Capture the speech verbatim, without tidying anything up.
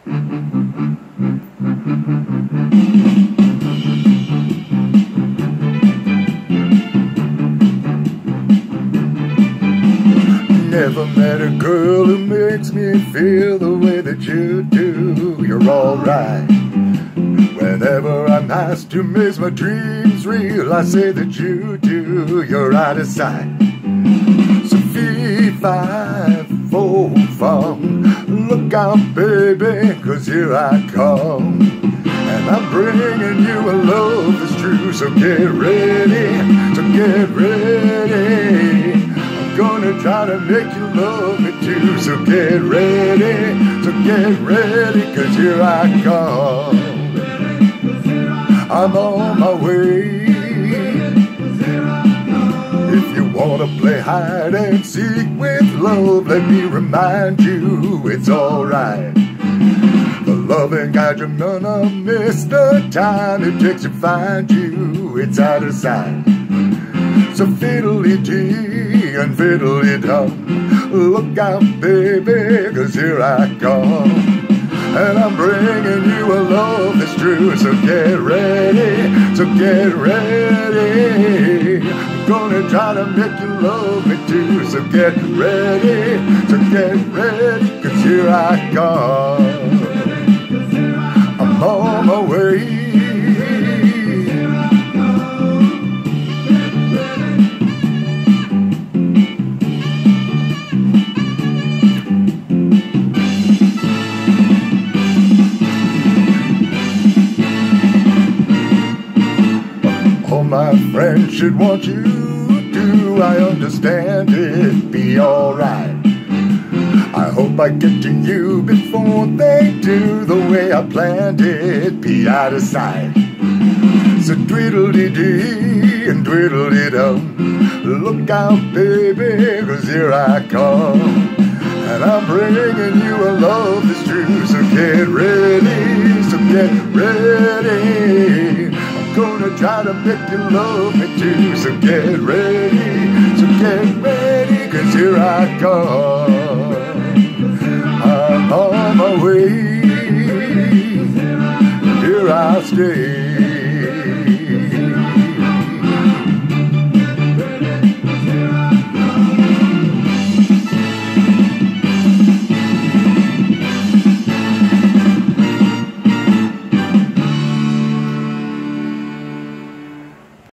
Never met a girl who makes me feel the way that you do. You're alright. Whenever I'm asked to make my dreams real, I say that you do. You're out of sight. So fee, fi, fo, fum. Look out, baby, 'cause here I come. And I'm bringing you a love that's true. So get ready, so get ready. Gonna try to make you love me too. So get ready, so get ready, 'cause here I come. I'm on my way. If you wanna play hide and seek with love, let me remind you it's alright. The loving God you're gonna miss the time it takes to find you. It's out of sight. So fiddly-dee and fiddly-dum, look out, baby, 'cause here I come. And I'm bringing you a love that's true. So get ready, so get ready. I'm gonna try to make you love me too. So get ready, so get ready, 'cause here I come. I'm on my way. All my friends should want you to. I understand it, be alright. I hope I get to you before they do. The way I planned it, be out of sight. So tweedledee and tweedledee-dum, look out, baby, 'cause here I come. And I'm bringing you a love that's true. So get ready, so get ready. Gonna try to make you love me too. So get ready,